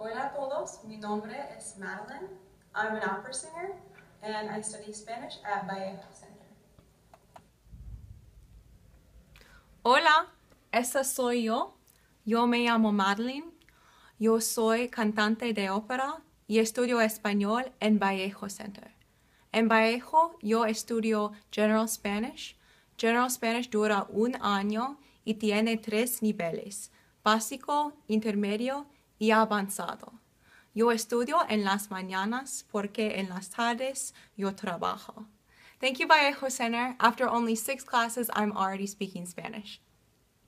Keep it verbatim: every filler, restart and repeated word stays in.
Hola a todos, mi nombre es Madeline. I'm an opera singer and I study Spanish at Vallejo Center. Hola, esa soy yo. Yo me llamo Madeline. Yo soy cantante de ópera y estudio español en Vallejo Center. En Vallejo yo estudio General Spanish. General Spanish dura un año y tiene tres niveles: básico, intermedio y avanzado. Yo estudio en las mañanas porque en las tardes yo trabajo. Thank you, Vallejo Center. After only six classes, I'm already speaking Spanish.